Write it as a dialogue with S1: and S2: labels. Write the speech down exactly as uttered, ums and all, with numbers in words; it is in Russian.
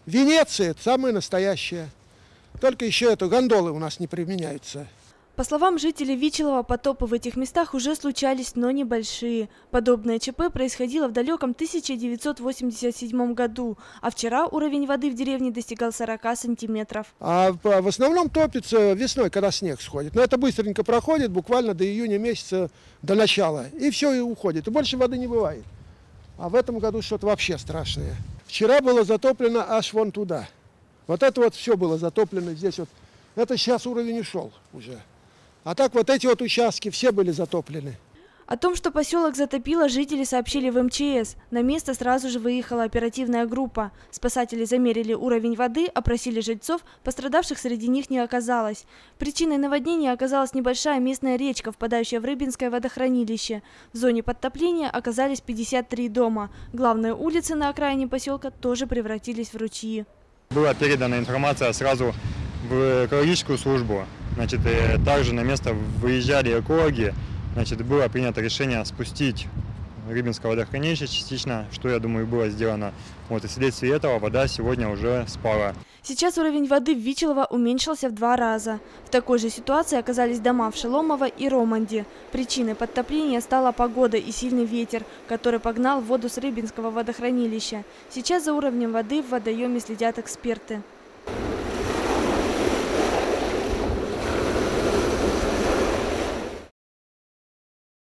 S1: Венеция – самое настоящее. Только еще это гондолы у нас не применяются.
S2: По словам жителей Вичелова, потопы в этих местах уже случались, но небольшие. Подобное ЧП происходило в далеком тысяча девятьсот восемьдесят седьмом году, а вчера уровень воды в деревне достигал сорока сантиметров.
S1: А в основном топится весной, когда снег сходит. Но это быстренько проходит, буквально до июня месяца, до начала. И все, и уходит. И больше воды не бывает. А в этом году что-то вообще страшное. Вчера было затоплено аж вон туда. Вот это вот все было затоплено здесь вот. Это сейчас уровень ушел уже. А так вот эти вот участки все были затоплены.
S2: О том, что поселок затопило, жители сообщили в эм че эс. На место сразу же выехала оперативная группа. Спасатели замерили уровень воды, опросили жильцов, пострадавших среди них не оказалось. Причиной наводнения оказалась небольшая местная речка, впадающая в Рыбинское водохранилище. В зоне подтопления оказались пятьдесят три дома. Главные улицы на окраине поселка тоже превратились в ручьи.
S3: Была передана информация сразу в экологическую службу. Значит, также на место выезжали экологи. Значит, было принято решение спустить Рыбинское водохранилище частично, что, я думаю, было сделано. Вот, и вследствие этого вода сегодня уже спала.
S2: Сейчас уровень воды в Вичелово уменьшился в два раза. В такой же ситуации оказались дома в Шеломово и Романде. Причиной подтопления стала погода и сильный ветер, который погнал воду с Рыбинского водохранилища. Сейчас за уровнем воды в водоеме следят эксперты.